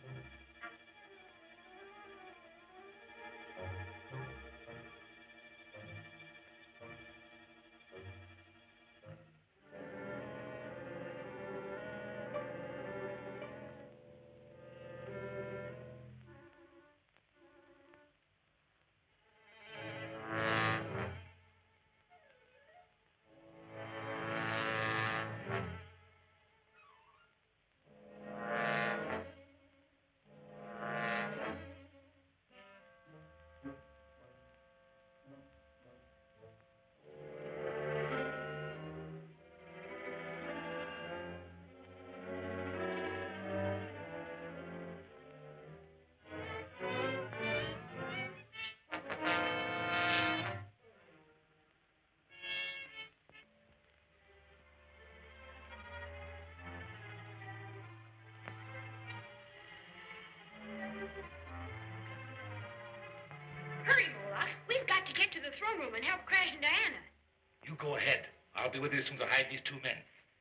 Hurry, Mola. We've got to get to the throne room and help Crash and Diana. You go ahead. I'll be with you as soon as I hide these two men.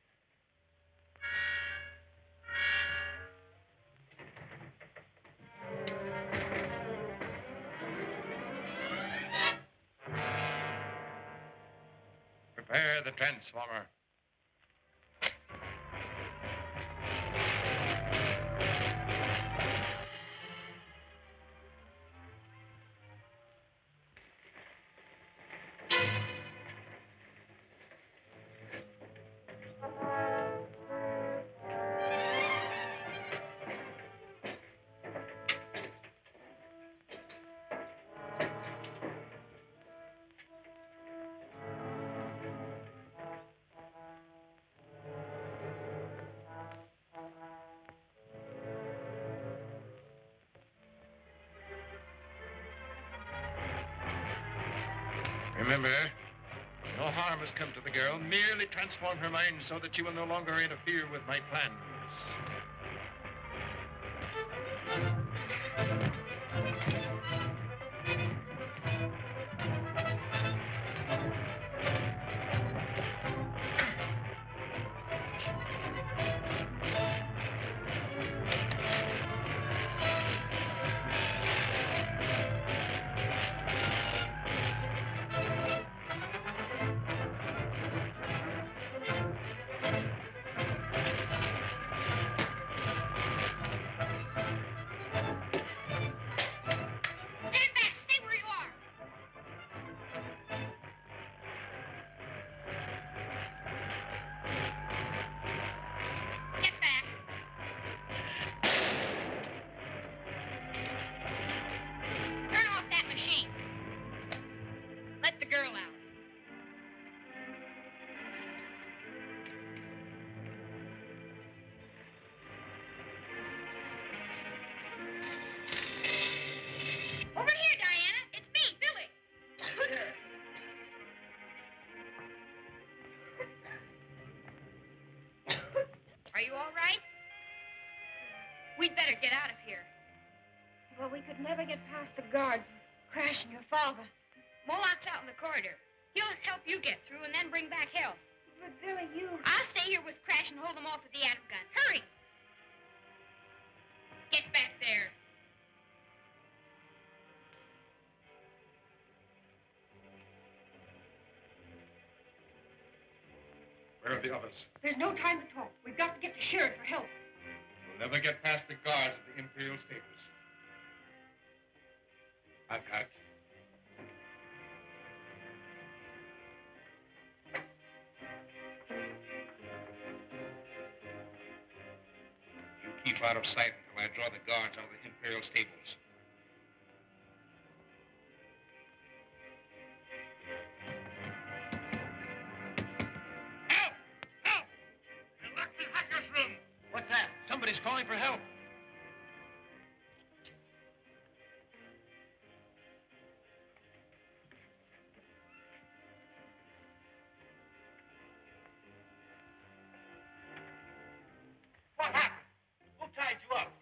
Prepare the transformer. Remember, no harm has come to the girl. Merely transform her mind so that she will no longer interfere with my plans. Stand back. Stay where you are. Get back. Turn off that machine. Let the girl out. Over here, Diana. It's me, Billy. Are you all right? We'd better get out of here. Well, we could never get past the guards. Crash and your father. Moloch's out in the corridor. He'll help you get through and then bring back help. But Billy, you... I'll stay here with Crash and hold them off with the atom gun. Hurry! Get back there. Where are the others? There's no time to talk. We've got to get the sheriff for help. We'll never get past the guards at the Imperial Stables. I've got it. You keep out of sight until I draw the guards out of the Imperial Stables. Help! Help! They locked the hacker's room. What's that? Somebody's calling for help. What happened? Who tied you up?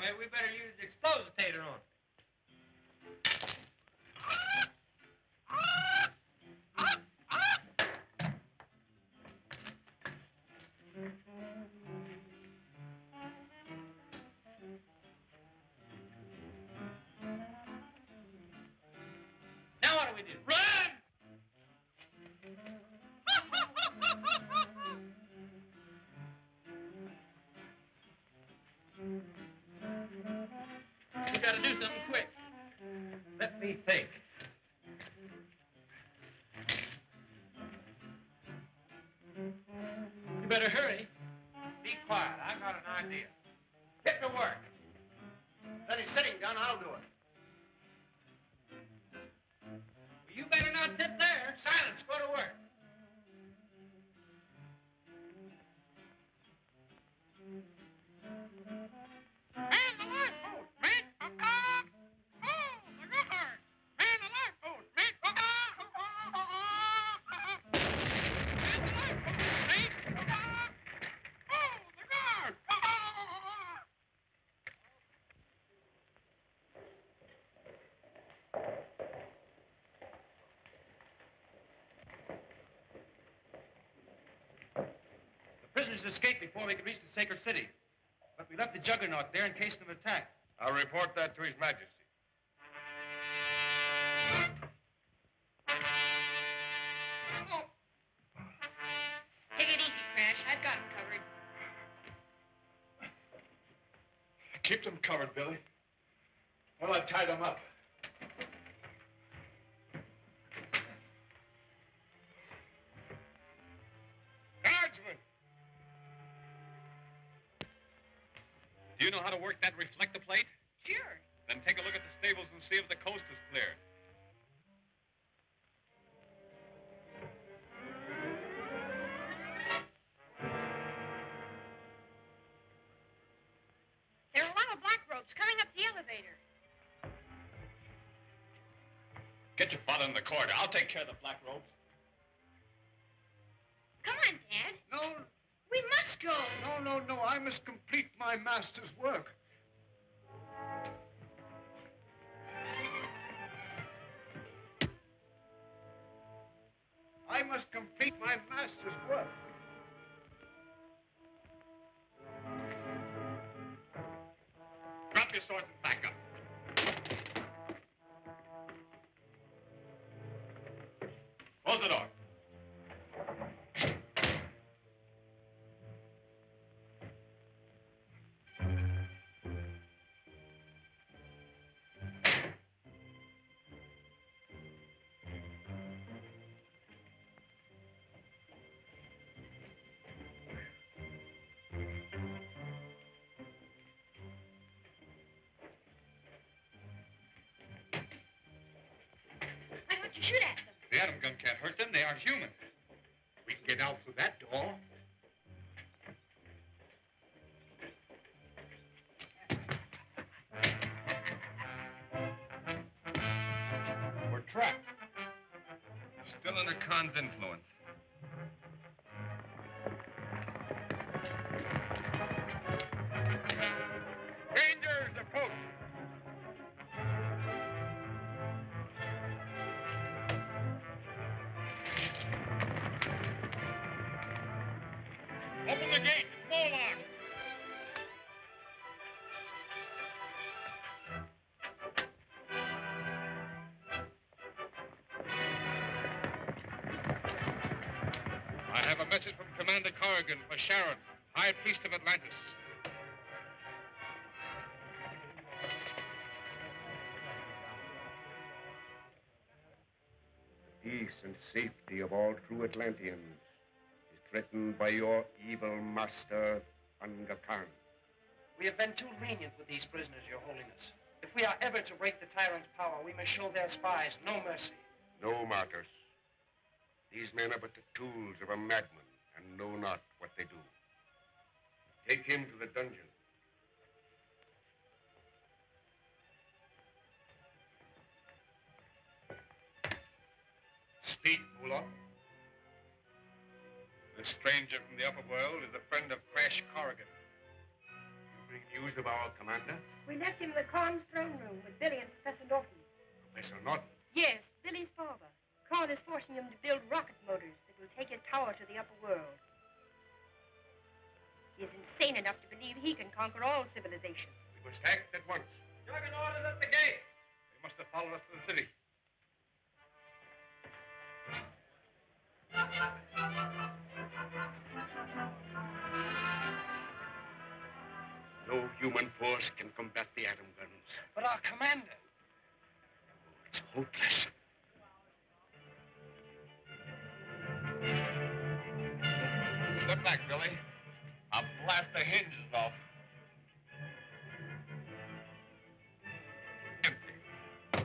maybe we better use the explositator on it. Now what do we do? Run! We gotta do something quick. Let me think. You better hurry. Be quiet. I got an idea. Get to work. Then he's sitting down, I'll do it. You better not sit there. Silence, go to work. Man the lifeboat, mate! Oh, the guard! Man the lifeboat, mate! Man the lifeboat, mate! The guard! The prisoners escaped before we could reach the sacred city. But we left the juggernaut there in case of attack. I'll report that to His Majesty. Take it easy, Crash. I've got him covered. Keep them covered, Billy. Well, I tied them up. Guardsman! Do you know how to work that reflector plate? Sure. Then take a look at the stables and see if the coast is clear. There are a lot of black ropes coming up the elevator. Get your father in the corridor. I'll take care of the black ropes. Come on, Dad. No, We must go. no. I must complete my master's work. I must complete my master's work. Drop your swords and back up. Close the door. Why don't you shoot at them? The atom gun can't hurt them. They are human. We can get out through that door. We're trapped. Still under Khan's influence. Rangers, approach. Open the gate. Full lock. I have a message from Commander Corrigan for Sharon, High Priest of Atlantis. Peace and safety of all true Atlanteans is threatened by your evil master, Unga Khan. We have been too lenient with these prisoners, Your Holiness. If we are ever to break the tyrant's power, we must show their spies no mercy. No, Marcus. These men are but the tools of a madman and know not what they do. Take him to the dungeon. Speak, Mullah. The stranger from the upper world is a friend of Crash Corrigan. You Any news of our commander? We left him in the Khan's throne room with Billy and Professor Norton. Professor Norton. Yes, Billy's father. Khan is forcing him to build rocket motors that will take his power to the upper world. He is insane enough to believe he can conquer all civilization. We must act at once. Juggernaut is at the gate. They must have followed us to the city. No human force can combat the atom guns. But our commander. It's hopeless. Step back, Billy. I'll blast the hinges off. Empty.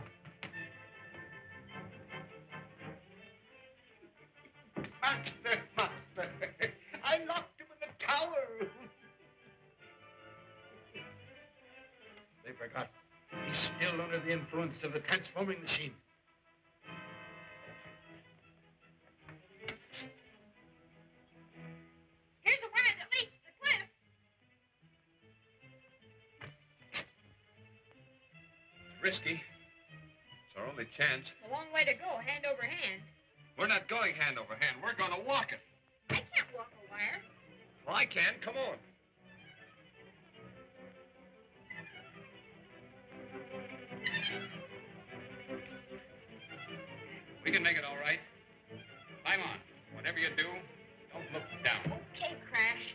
Master. I locked him in the tower. They forgot. He's still under the influence of the transforming machine. Here's the wire that leads to the cliff. It's risky. It's our only chance. It's a long way to go, hand over hand. We're not going hand over hand. We're going to walk it. I can't walk a wire. Well, I can. Come on. We can make it all right. Climb on. Whatever you do, don't look down. Okay, Crash.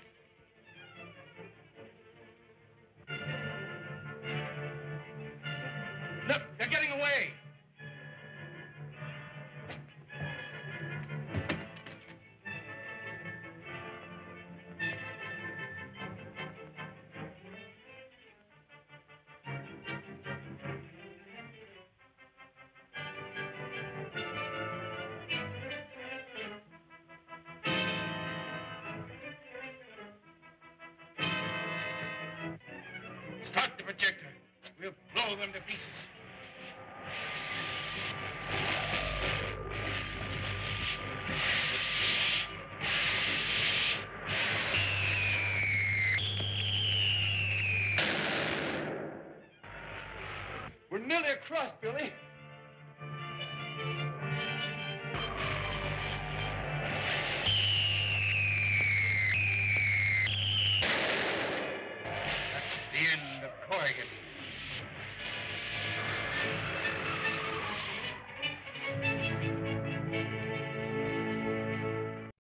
Look, they're getting away. Start the projector. We'll blow them to pieces. We're nearly across, Billy.